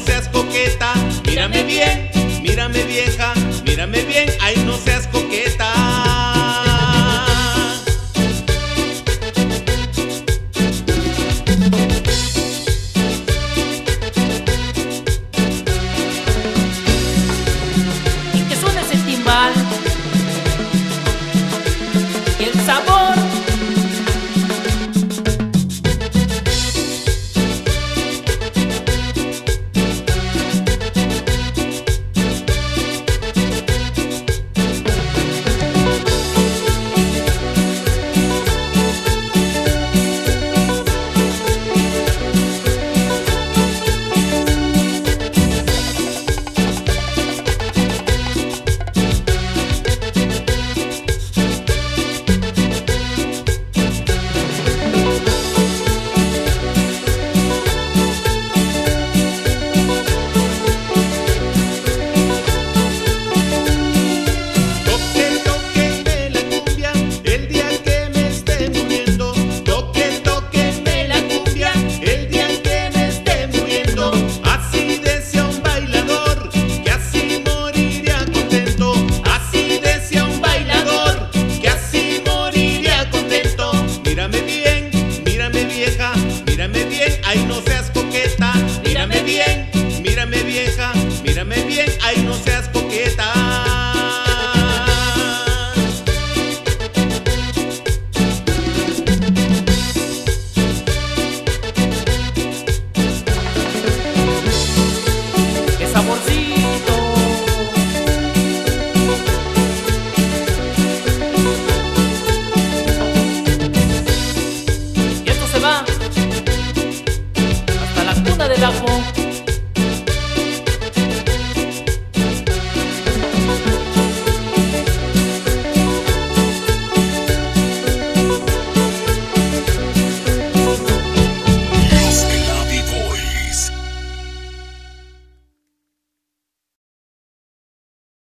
seas coqueta. Mírame bien, mírame vieja, mírame bien, ay no seas coqueta. Y que suene ese timbal, y el sabor. Mírame bien, ay no seas coqueta. Mírame bien, mírame vieja, mírame bien, ay no seas coqueta. ¡Qué saborcito! Y esto se va hasta la cuna del ajo.